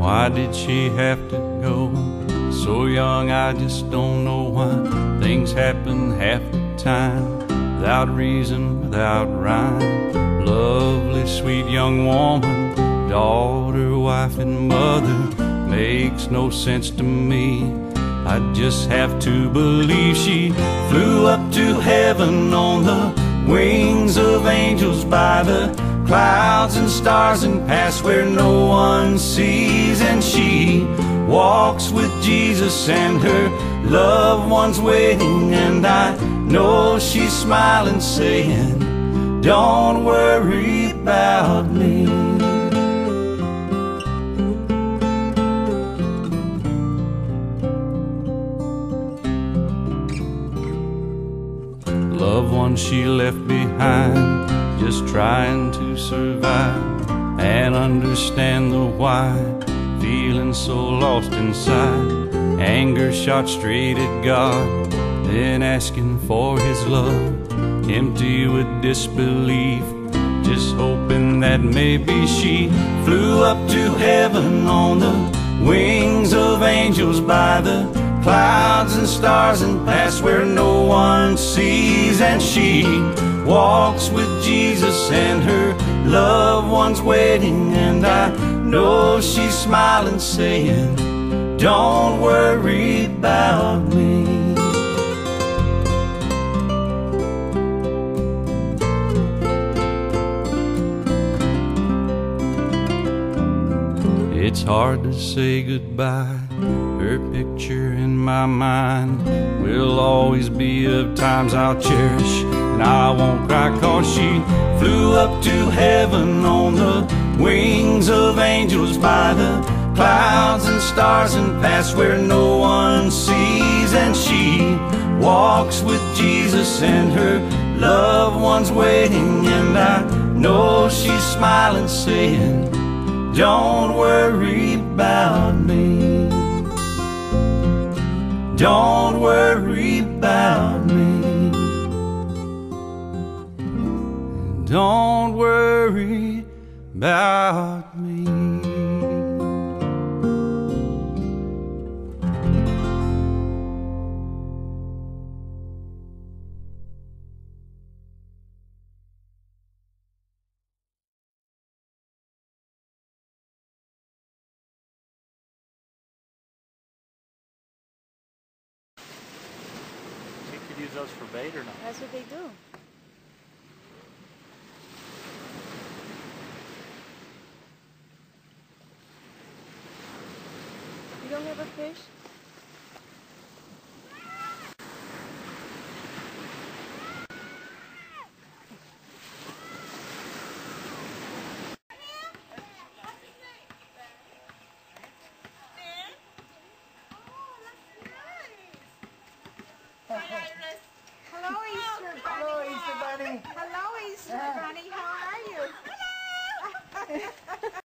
Why did she have to go so young? I just don't know why. Things happen half the time, without reason, without rhyme. Lovely, sweet young woman, daughter, wife, and mother, makes no sense to me. I just have to believe she flew up to heaven on the wings of angels, by the clouds and stars, and past where no one sees. And she walks with Jesus and her loved ones waiting, and I know she's smiling, saying, don't worry about me. Loved ones she left behind, just trying to survive and understand the why. Feeling so lost inside, anger shot straight at God, then asking for His love, empty with disbelief, just hoping that maybe she flew up to heaven on the wings of angels, by the clouds and stars, and past where no one sees. And she walks with Jesus and her loved ones waiting, and I know she's smiling, saying, don't worry about me. It's hard to say goodbye. Her picture in my mind will always be of times I'll cherish, and I won't cry, 'cause she flew up to heaven on the wings of angels, by the clouds and stars, and past where no one sees. And she walks with Jesus and her loved ones waiting, and I know she's smiling, saying, don't worry about me. Don't worry about me. Don't worry about me. Use those for bait or not? That's what they do. You don't have a fish? Hello, Easter Bunny. Hello, Easter Bunny. Hello, Easter Bunny. How are you?